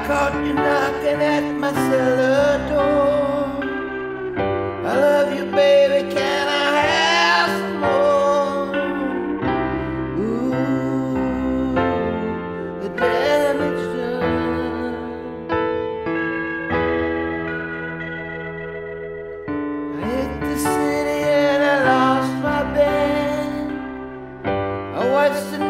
caught you knocking at my cellar door. I love you, baby, can I have some more? Ooh, the damage done. I hit the city and I lost my band. I watched the